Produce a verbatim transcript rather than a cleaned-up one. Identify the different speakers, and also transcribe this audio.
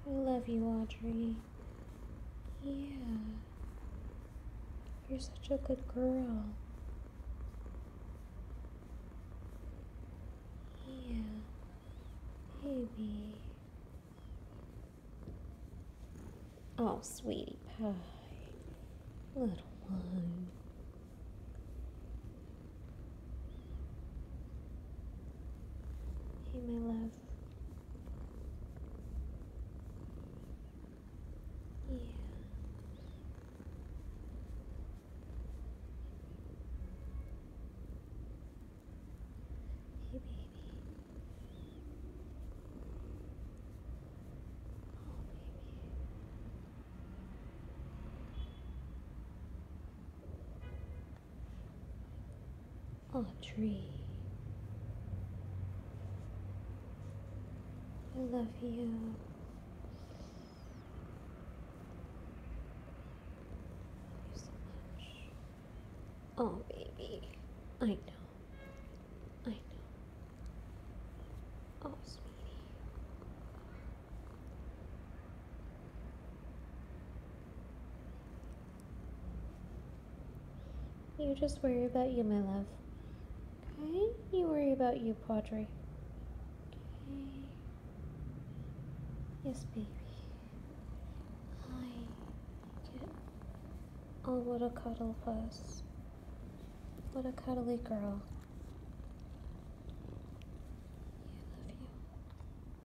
Speaker 1: I love you, Audrey. Yeah. You're such a good girl. Yeah. Baby. Oh, sweetie pie. Little one. Hey, my love. Yeah. Hey, baby. Oh, baby. Audrey. I love you. Love you so much. Oh, baby. I know. I know. Oh, sweetie. You just worry about you, my love. Okay? You worry about you, Audrey. Okay? Yes, baby. Hi. Get. Oh, what a cuddle puss. What a cuddly girl.